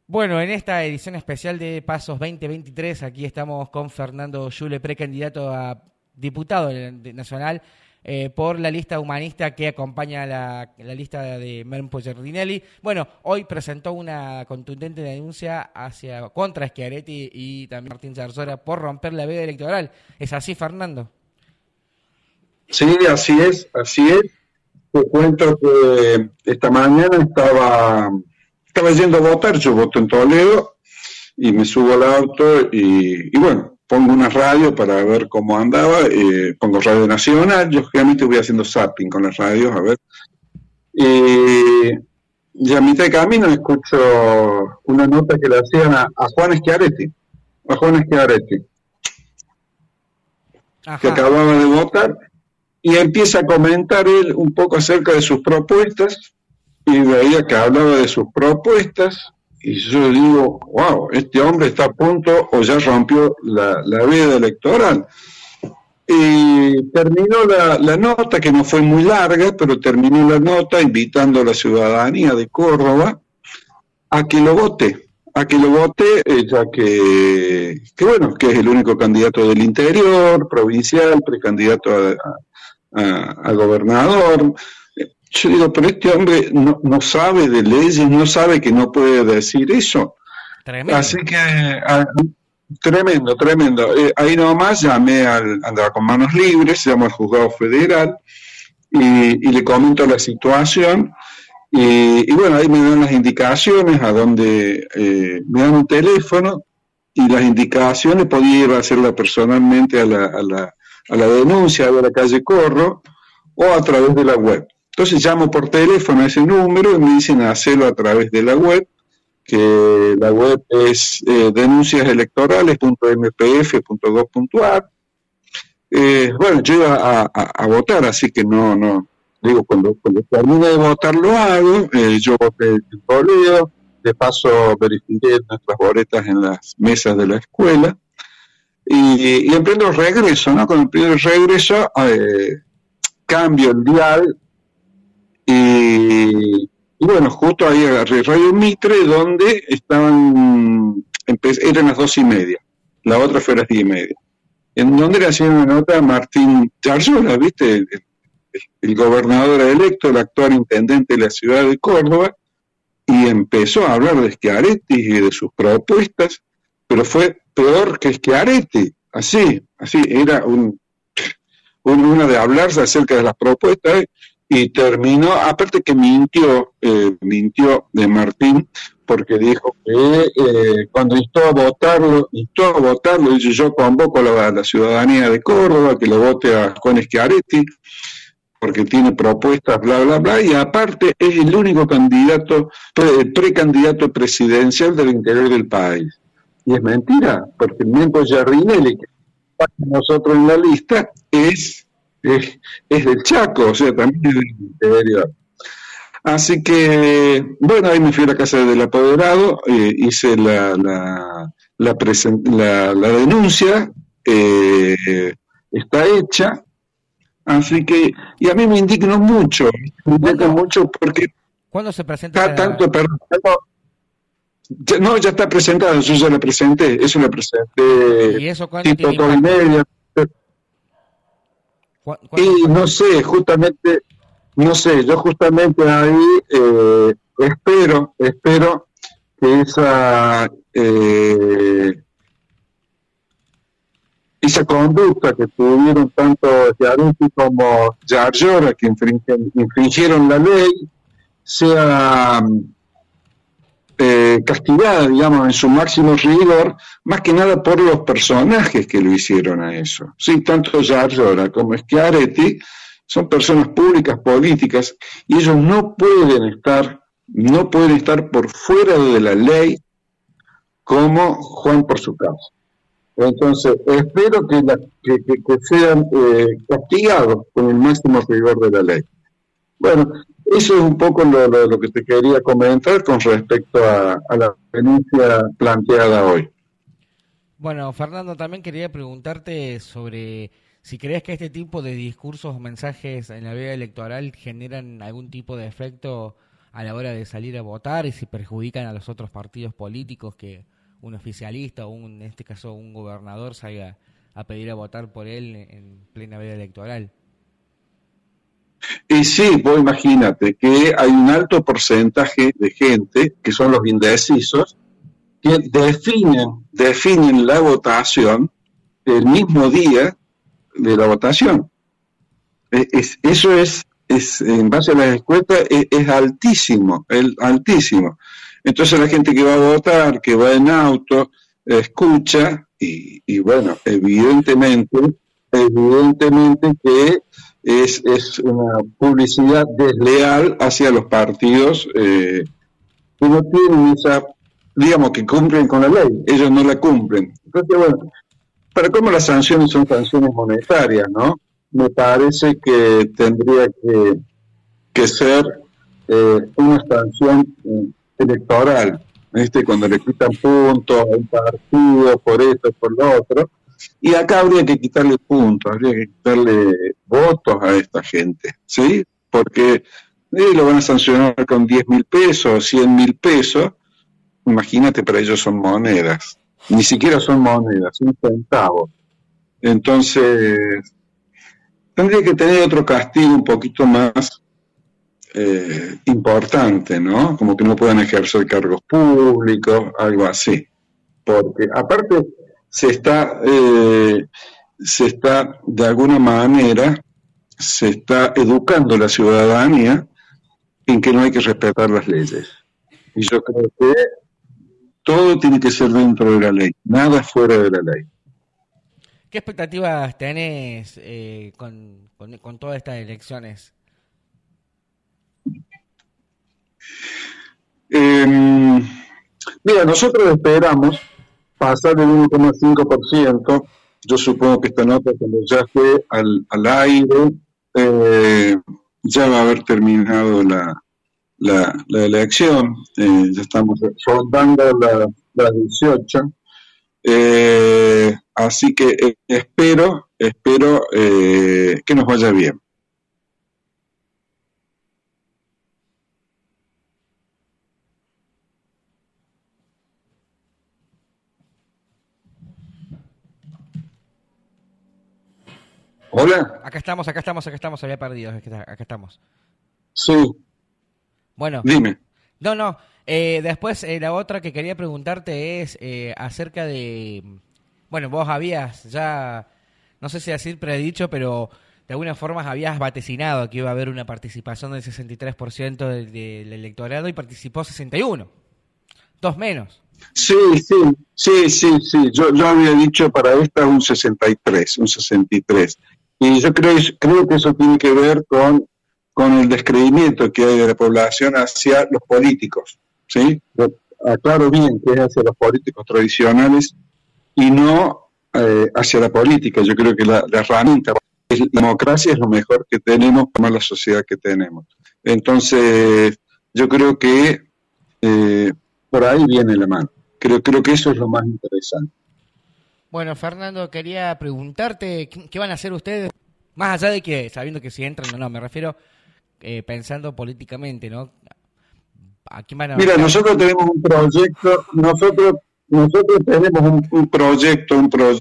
Bueno, en esta edición especial de Pasos 2023, aquí estamos con Fernando Yule, precandidato a diputado nacional por la lista humanista que acompaña la lista de Mempo Giardinelli. Bueno, hoy presentó una contundente denuncia contra Schiaretti y también Martín Zarzora por romper la veda electoral. ¿Es así, Fernando? Sí, así es, así es. Te cuento que esta mañana estaba yendo a votar, yo voto en Toledo y me subo al auto y bueno, pongo una radio para ver cómo andaba, pongo Radio Nacional, yo generalmente voy haciendo zapping con las radios, a ver, y, y a mitad de camino escucho una nota que le hacían a Juan Schiaretti, a Juan Schiaretti, que Ajá, acababa de votar, y empieza a comentar él un poco acerca de sus propuestas y veía que hablaba de sus propuestas y yo digo, wow, este hombre está a punto o ya rompió la veda electoral. Y terminó la nota, que no fue muy larga, pero terminó la nota invitando a la ciudadanía de Córdoba a que lo vote, ya que bueno, que es el único candidato del interior, provincial, precandidato a gobernador. Yo digo, pero este hombre no sabe de leyes, no sabe que no puede decir eso. Así tremendo. que, tremendo, tremendo. Ahí nomás llamé andaba con manos libres, se llama al juzgado federal, y le comento la situación. Y bueno, ahí me dan las indicaciones a donde me dan un teléfono y las indicaciones podía ir a hacerla personalmente a la denuncia de la calle Corro o a través de la web. Entonces llamo por teléfono a ese número y me dicen hacerlo a través de la web, que la web es denunciaselectorales.mpf.gov.ar. Bueno, yo iba a votar, así que no, digo, cuando termine de votar lo hago, yo voté en Toledo, de paso verifiqué nuestras boletas en las mesas de la escuela, y emprendo el regreso, ¿no? Cuando emprendo el regreso, cambio el dial y bueno, justo ahí agarré Radio Mitre, donde eran las 2:30, la otra fue a las 10:30, en donde le hacían una nota a Martín Charzola, ¿viste? El gobernador electo, el actual intendente de la ciudad de Córdoba, y empezó a hablar de Schiaretti y de sus propuestas, pero fue peor que Schiaretti, así, era una de hablarse acerca de las propuestas y terminó, aparte que mintió de Martín, porque dijo que cuando instó a votarlo, dice, yo convoco a la ciudadanía de Córdoba que lo vote a Juan Schiaretti, porque tiene propuestas, bla, bla, bla, y aparte es el único candidato, precandidato presidencial del interior del país. Y es mentira, porque el Mempo Giardinelli, que está con nosotros en la lista, es del Chaco, o sea, también es del interior. Así que, bueno, ahí me fui a la casa del apoderado, hice la denuncia, está hecha, así que, y a mí me indigno ¿Cuándo, mucho porque cuándo se presenta está la... tanto, perdón, no, ya está presentada, yo ya la presenté, eso la presenté ¿Y eso cuánto tipo tiene 2:30, impacto? ¿Cuánto y no impacto? sé, yo justamente ahí espero que esa conducta que tuvieron tanto Giaruti como Giargiora, que infringieron la ley, sea castigada, digamos, en su máximo rigor, más que nada por los personajes que lo hicieron a eso. Sí, tanto Giargiora como Schiaretti son personas públicas, políticas, y ellos no pueden estar por fuera de la ley como Juan por su caso. Entonces, espero que sean castigados con el máximo rigor de la ley. Bueno, eso es un poco lo que te quería comentar con respecto a la denuncia planteada hoy. Bueno, Fernando, también quería preguntarte sobre si crees que este tipo de discursos o mensajes en la veda electoral generan algún tipo de efecto a la hora de salir a votar y si perjudican a los otros partidos políticos que un oficialista o en este caso un gobernador salga a pedir a votar por él en plena veda electoral. Y sí, vos imagínate que hay un alto porcentaje de gente, que son los indecisos, que definen la votación el mismo día de la votación. Eso es en base a las encuestas, es altísimo, altísimo. Entonces la gente que va a votar, que va en auto, escucha y bueno, evidentemente que es una publicidad desleal hacia los partidos que no tienen esa, digamos, que cumplen con la ley, ellos no la cumplen. Entonces, bueno, para cómo las sanciones son sanciones monetarias, ¿no? Me parece que tendría que ser una sanción electoral, ¿viste? Cuando le quitan puntos a un partido por esto, por lo otro, y acá habría que quitarle puntos, habría que quitarle votos a esta gente, ¿sí? Porque lo van a sancionar con 10.000 pesos, 100.000 pesos, imagínate, para ellos son monedas, ni siquiera son monedas, son centavos. Entonces, tendría que tener otro castigo un poquito más importante, ¿no? Como que no puedan ejercer cargos públicos, algo así. Porque aparte se está, de alguna manera, se está educando la ciudadanía en que no hay que respetar las leyes. Y yo creo que todo tiene que ser dentro de la ley, nada fuera de la ley. ¿Qué expectativas tenés con todas estas elecciones? Mira, nosotros esperamos pasar del 1,5%. Yo supongo que esta nota, cuando ya esté al aire, ya va a haber terminado la elección. Ya estamos rondando las 18. Así que espero que nos vaya bien. Hola. Acá estamos, había perdido, acá estamos. Sí. Bueno. Dime. No. Después la otra que quería preguntarte es acerca de... Bueno, vos habías ya, no sé si decir predicho, pero de alguna forma habías vaticinado que iba a haber una participación del 63% del electorado y participó 61%. Dos menos. Sí. Yo había dicho para esta un 63. Y yo creo que eso tiene que ver con el descreimiento que hay de la población hacia los políticos, ¿sí? Yo aclaro bien que es hacia los políticos tradicionales y no hacia la política. Yo creo que la herramienta, la democracia es lo mejor que tenemos para la sociedad que tenemos. Entonces, yo creo que por ahí viene la mano. Creo que eso es lo más interesante. Bueno, Fernando, quería preguntarte, ¿qué van a hacer ustedes? Más allá de que, sabiendo que si entran o no, me refiero pensando políticamente, ¿no? ¿A quién van a Mira, nosotros tenemos un proyecto, nosotros tenemos un proyecto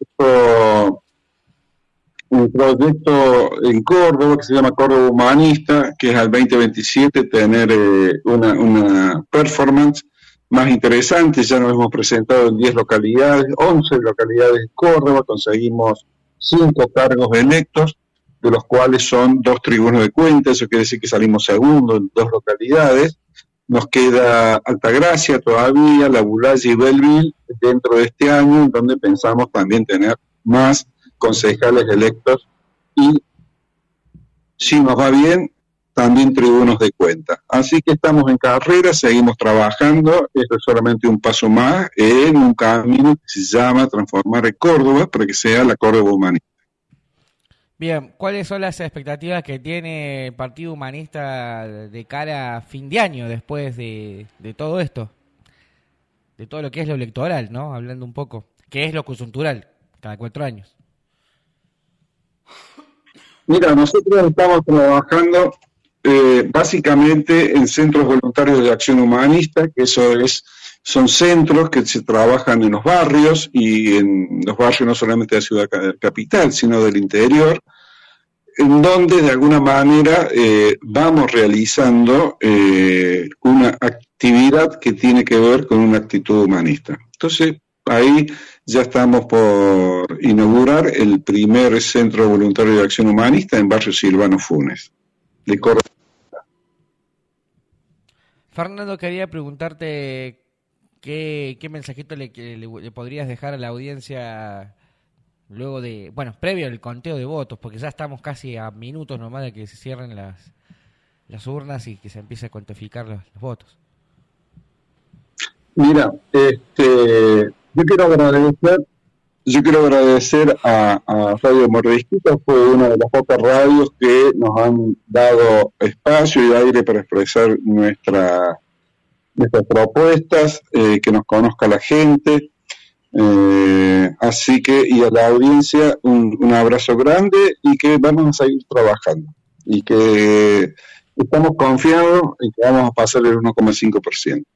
en Córdoba que se llama Córdoba Humanista, que es al 2027 tener una performance más interesante. Ya nos hemos presentado en 10 localidades, 11 localidades de Córdoba, conseguimos 5 cargos electos, de los cuales son 2 tribunos de cuentas, eso quiere decir que salimos segundo en 2 localidades. Nos queda Altagracia todavía, La Bulaya y Belleville dentro de este año, donde pensamos también tener más concejales electos y, si nos va bien, también tribunos de cuenta. Así que estamos en carrera, seguimos trabajando. Esto es solamente un paso más en un camino que se llama transformar Córdoba para que sea la Córdoba humanista. Bien, ¿cuáles son las expectativas que tiene el Partido Humanista de cara a fin de año, después de todo esto? De todo lo que es lo electoral, ¿no? Hablando un poco. ¿Qué es lo coyuntural? Cada 4 años. Mira, nosotros estamos trabajando básicamente en centros voluntarios de acción humanista, que son centros que se trabajan en los barrios, y en los barrios no solamente de la ciudad capital, sino del interior, en donde de alguna manera vamos realizando una actividad que tiene que ver con una actitud humanista. Entonces, ahí ya estamos por inaugurar el primer centro voluntario de acción humanista en barrio Silvano Funes, de Córdoba. Fernando, quería preguntarte qué mensajito le podrías dejar a la audiencia luego de, bueno, previo al conteo de votos, porque ya estamos casi a minutos nomás de que se cierren las urnas y que se empiece a cuantificar los votos. Mira, yo quiero agradecer a Radio Mordisquita. Fue una de las pocas radios que nos han dado espacio y aire para expresar nuestras propuestas, que nos conozca la gente. Así que, y a la audiencia, un abrazo grande, y que vamos a seguir trabajando. Y que estamos confiados en que vamos a pasar el 1,5%.